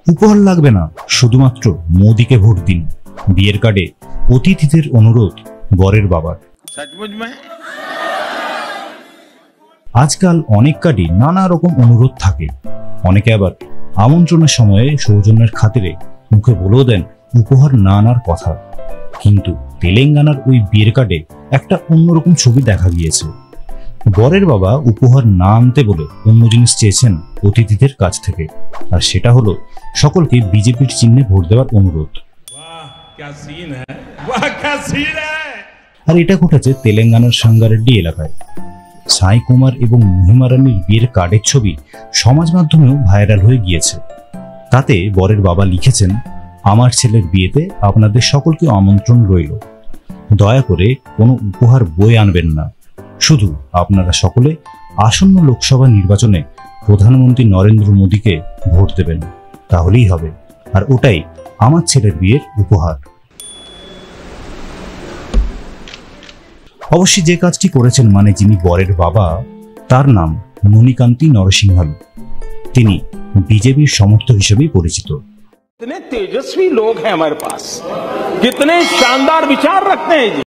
উপহার লাগবে না, শুধুমাত্র মোদিকে ভোট দিন। বিয়ের কার্ডে অতিথিদের অনুরোধ বরের বাবার। আজকাল অনেক কার্ডে নানা রকম অনুরোধ থাকে। অনেকে আবার আমন্ত্রণের সময়ে সৌজন্যের খাতিরে মুখে বলেও দেন উপহার না আনার কথা। কিন্তু তেলেঙ্গানার ওই বিয়ের কার্ডে একটা অন্যরকম ছবি দেখা গিয়েছে। বরের বাবা উপহার না আনতে বলে অন্য জিনিস চেয়েছেন অতিথিদের কাছ থেকে, আর সেটা হলো সকলকে বিজেপির চিহ্নে ভোট দেওয়ার অনুরোধ। আর এটা ঘটেছে তেলেঙ্গানার সাঙ্গারেড্ডি এলাকায়। সাই কুমার এবং মহিমা রানীর বিয়ের কার্ডের ছবি সমাজ মাধ্যমেও ভাইরাল হয়ে গিয়েছে। তাতে বরের বাবা লিখেছেন, আমার ছেলের বিয়েতে আপনাদের সকলকে আমন্ত্রণ রইল। দয়া করে কোনো উপহার বয়ে আনবেন না, শুধু আপনারা সকলে আসন্ন লোকসভা নির্বাচনে প্রধানমন্ত্রী নরেন্দ্র মোদীকে ভোট দেবেন, তাহলেই হবে। আর ওটাই আমার ছেলের বিয়ের উপহার। অবশ্যই যে কাজটি করেছেন মানে যিনি বরের বাবা, তার নাম ননিকান্তি নরসিংহালু। তিনি বিজেপির সমর্থক হিসেবেই পরিচিত। कितने तेजस्वी लोग हैं हमारे पास, कितने शानदार विचार रखते हैं।